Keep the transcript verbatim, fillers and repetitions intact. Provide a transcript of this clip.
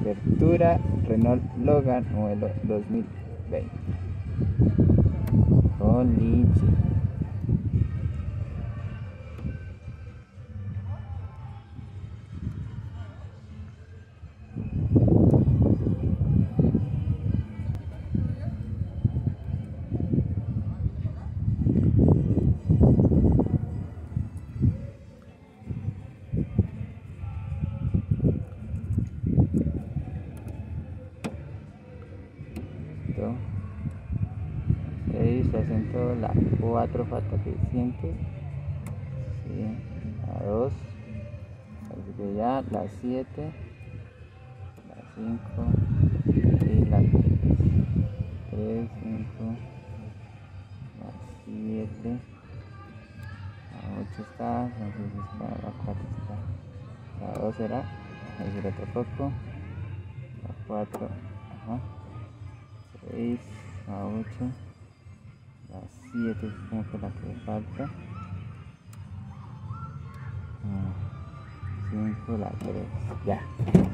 Apertura Renault Logan modelo dos mil veinte. Con Lichi. seis, acento la cuatro, falta que siente, sí, la dos, así que ya la siete, la cinco y la tres, cinco, la siete, la ocho está, la seis está, la cuatro está, la dos será, ahí será otro poco, la cuatro, ajá, seis, la ocho, la siete es como que la que falta, cinco, la tres, ya.